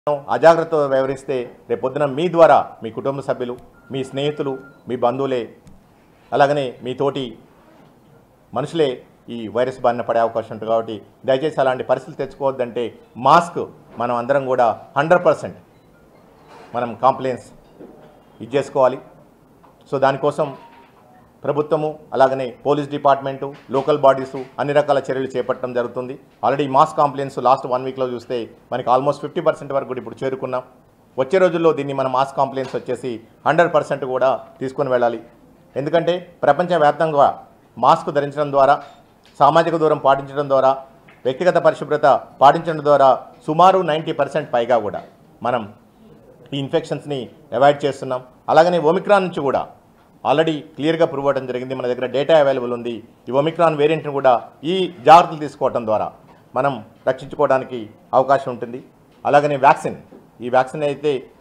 అజాగ్రత్తతో వ్యవహరిస్తే రేపొద్దున మీ ద్వారా మీ కుటుంబ సభ్యులు, మీ స్నేహితులు, మీ బంధువులే, అలాగనే మీ తోటి మనుషులే ఈ వైరస్ బారిన పడే అవకాశం ఉంటుంది. కాబట్టి దయచేసి అలాంటి పరిస్థితులు తెచ్చుకోవద్దంటే మాస్క్ మనం అందరం కూడా 100% మనం కాంప్లైన్స్ ఇచ్చేసుకోవాలి. సో దానికోసం ప్రభుత్వము అలాగనే పోలీస్ డిపార్ట్మెంటు, లోకల్ బాడీసు అన్ని రకాల చర్యలు చేపట్టడం జరుగుతుంది. ఆల్రెడీ మాస్ కాంప్లైంట్స్ లాస్ట్ 1 వీక్లో చూస్తే మనకి ఆల్మోస్ట్ 50% వరకు కూడా ఇప్పుడు చేరుకున్నాం. వచ్చే రోజుల్లో దీన్ని మన మాస్ కాంప్లైంట్స్ వచ్చేసి 100% కూడా తీసుకొని వెళ్ళాలి. ఎందుకంటే ప్రపంచవ్యాప్తంగా మాస్క్ ధరించడం ద్వారా, సామాజిక దూరం పాటించడం ద్వారా, వ్యక్తిగత పరిశుభ్రత పాటించడం ద్వారా సుమారు 90% పైగా కూడా మనం ఈ ఇన్ఫెక్షన్స్ని అవాయిడ్ చేస్తున్నాం. అలాగనే ఒమిక్రాన్ నుంచి కూడా ఆల్రెడీ క్లియర్గా ప్రూవ్ అవ్వడం జరిగింది. మన దగ్గర డేటా అవైలబుల్ ఉంది. ఈ ఒమిక్రాన్ వేరియంట్ని కూడా ఈ జాగ్రత్తలు తీసుకోవడం ద్వారా మనం రక్షించుకోవడానికి అవకాశం ఉంటుంది. అలాగనే వ్యాక్సిన్, ఈ వ్యాక్సిన్ అయితే